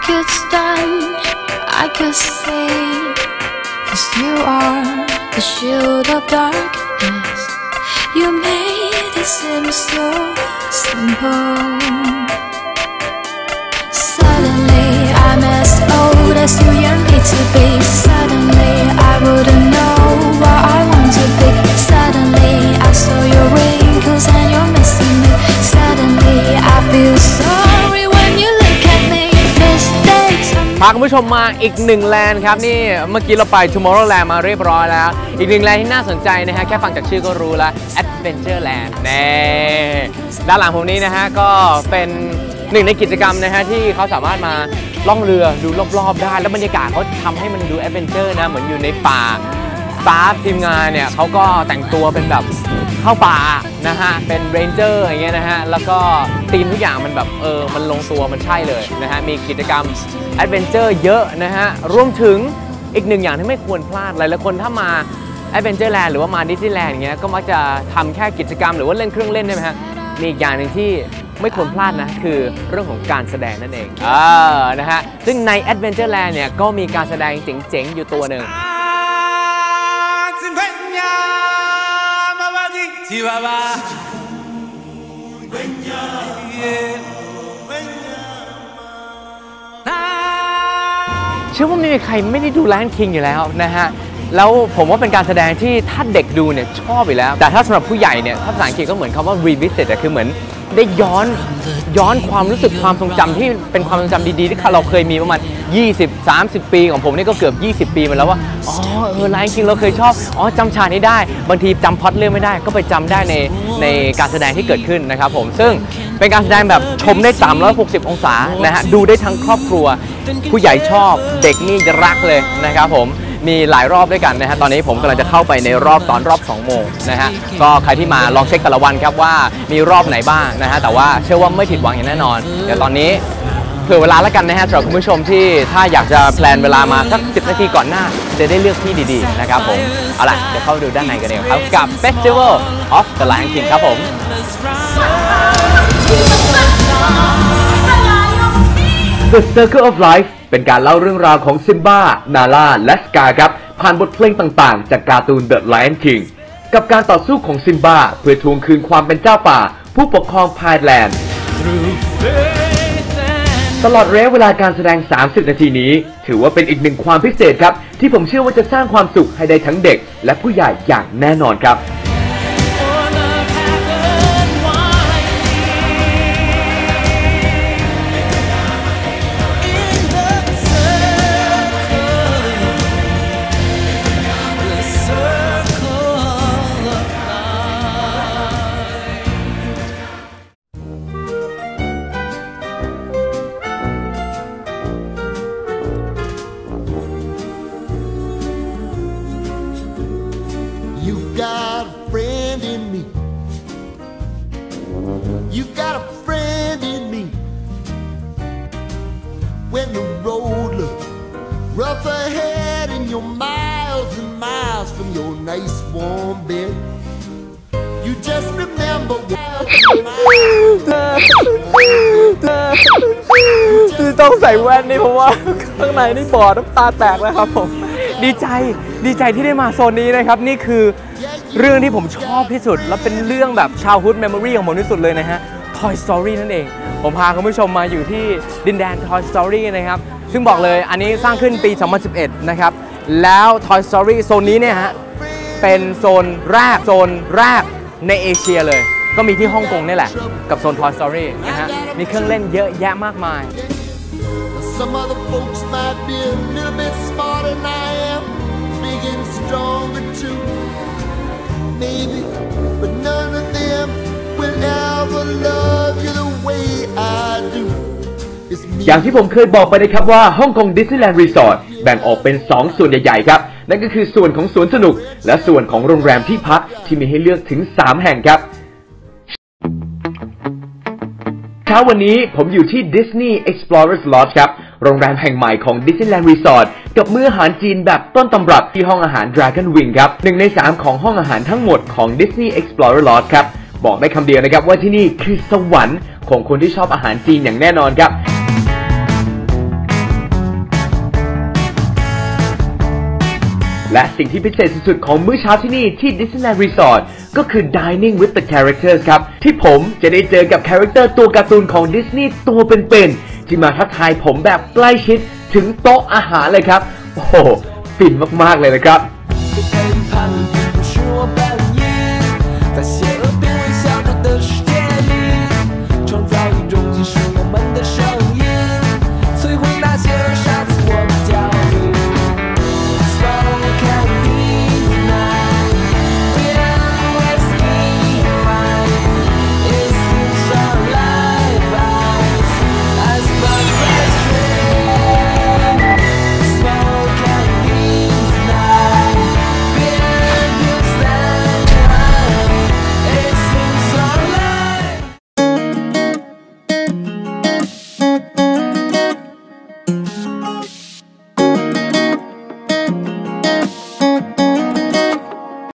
could stand, I could say, 'cause you are the shield of darkness. You made it seem so simple. Suddenly I'm as old as you yearn me to be. Suddenly I wouldn't know what I want to be. Suddenly I saw your wrinkles and you're missing me. Suddenly I feel sorry when you look at me. Mistakes พาคุณผู้ชมมาอีกหนึ่งแลนด์ครับนี่เมื่อกี้เราไป Tomorrowland มาเรียบร้อยแล้วอีกหนึ่งแลนด์ที่น่าสนใจนะฮะแค่ฟังจากชื่อก็รู้แล้ว Adventureland แน่ด้านหลังผมนี้นะฮะก็เป็นหนึ่งในกิจกรรมนะฮะที่เขาสามารถมาล่องเรือดูรอบๆได้แล้วบรรยากาศเขาทำให้มันดูแอดเวนเจอร์นะเหมือนอยู่ในป่าสตาฟทีมงานเนี่ยเขาก็แต่งตัวเป็นแบบเข้าป่านะฮะเป็นเรนเจอร์อย่างเงี้ยนะฮะแล้วก็ธีมทุกอย่างมันแบบมันลงตัวมันใช่เลยนะฮะมีกิจกรรมแอดเวนเจอร์เยอะนะฮะรวมถึงอีกหนึ่งอย่างที่ไม่ควรพลาดหลายๆคนถ้ามาแอดเวนเจอร์แลนด์หรือว่ามาดิสนีย์แลนด์อย่างเงี้ยก็มักจะทำแค่กิจกรรมหรือว่าเล่นเครื่องเล่นได้ไหมฮะมีอีกอย่างหนึ่งที่ไม่ควรพลาดนะคือเรื่องของการแสดงนั่นเองนะฮะซึ่งใน Adventureland เนี่ยก็มีการแสดงเจ๋งๆอยู่ตัวหนึ่งเชื่อว่าไม่มีใครไม่ได้ดู Lion King อยู่แล้วนะฮะแล้วผมว่าเป็นการแสดงที่ถ้าเด็กดูเนี่ยชอบอยู่แล้วแต่ถ้าสำหรับผู้ใหญ่เนี่ยถ้าภาษาอังกฤษก็เหมือนคำว่า revisit คือเหมือนได้ย้อนความรู้สึกความทรงจำที่เป็นความทรงจำดีๆที่เราเคยมีประมาณ20-30 ปีของผมนี่ก็เกือบ20 ปีมาแล้วว่าLion King เราเคยชอบจำฉากนี้ได้บางทีจำพล็อตเรื่องไม่ได้ก็ไปจำได้ในการแสดงที่เกิดขึ้นนะครับผมซึ่งเป็นการแสดงแบบชมได้360องศานะฮะดูได้ทั้งครอบครัวผู้ใหญ่ชอบเด็กนี่จะรักเลยนะครับผมมีหลายรอบด้วยกันนะฮะตอนนี้ผมกำลังจะเข้าไปในรอบ2 โมงนะฮะก็ใครที่มาลองเช็คแต่ละวันครับว่ามีรอบไหนบ้างนะฮะแต่ว่าเชื่อว่าไม่ผิดหวังอย่างแน่นอนเดี๋ยวตอนนี้เผื่อเวลาแล้วกันนะฮะสำหรับคุณผู้ชมที่ถ้าอยากจะแพลนเวลามาสัก10 นาทีก่อนหน้าจะได้เลือกที่ดีๆนะครับผมเอาล่ะเดี๋ยวเข้าดูด้านในกันเลยครับกับ Festival of the Lion King ครับผม The Circle of Life เป็นการเล่าเรื่องราวของซิมบ้านาลาและสกาครับผ่านบทเพลงต่างๆจากการ์ตูน The Lion King กับการต่อสู้ของซิมบ้าเพื่อทวงคืนความเป็นเจ้าป่าผู้ปกครองพายแลนด์ตลอดระยะเวลาการแสดง30 นาทีนี้ถือว่าเป็นอีกหนึ่งความพิเศษครับที่ผมเชื่อว่าจะสร้างความสุขให้ได้ทั้งเด็กและผู้ใหญ่อย่างแน่นอนครับ You've got a friend in me. When the road looks rough ahead and you're miles and miles from your nice warm bed, you just remember ที่ต้องใส่แว่นนี่เพราะว่าข้างในนี่บอดน้ำตาแตกแล้วครับผมดีใจที่ได้มาโซนนี้นะครับนี่คือเรื่องที่ผมชอบที่สุดและเป็นเรื่องแบบ childhood memory ของผมที่สุดเลยนะฮะ Toy Story นั่นเองผมพาคุณผู้ชมมาอยู่ที่ดินแดน Toy Story นะครับซึ่งบอกเลยอันนี้สร้างขึ้นปี 2011 นะครับแล้ว Toy Story โซนนี้เนี่ยฮะเป็นโซนแรกในเอเชียเลยก็มีที่ฮ่องกงนี่แหละกับโซน Toy Story นะฮะมีเครื่องเล่นเยอะแยะมากมาย Some other folks might be a little bit smarter than I am, big and stronger too, maybe, but none of them will ever love you the way I do. อย่างที่ผมเคยบอกไปนะครับว่าฮ่องกงดิสนีย์แลนด์รีสอร์ทแบ่งออกเป็น2ส่วนใหญ่ๆครับนั่นก็คือส่วนของสวนสนุกและส่วนของโรงแรมที่พักที่มีให้เลือกถึง3แห่งครับเช้าวันนี้ผมอยู่ที่ Disney Explorers Lodge ครับโรงแรมแห่งใหม่ของ Disneyland Resort กับมื้ออาหารจีนแบบต้นตำรับที่ห้องอาหาร Dragon Wing ครับ1 ใน 3ของห้องอาหารทั้งหมดของ Disney Explorer Lodge ครับบอกได้คำเดียวนะครับว่าที่นี่คือสวรรค์ของคนที่ชอบอาหารจีนอย่างแน่นอนครับและสิ่งที่พิเศษสุดๆของมื้อเช้าที่นี่ที่ Disneyland Resort ก็คือ Dining with the Characters ครับที่ผมจะได้เจอกับคาแรคเตอร์ตัวการ์ตูนของดิสนีย์ตัวเป็นๆที่มาทักทายผมแบบใกล้ชิดถึงโต๊ะอาหารเลยครับโอ้โหฟินมากๆเลยนะครับ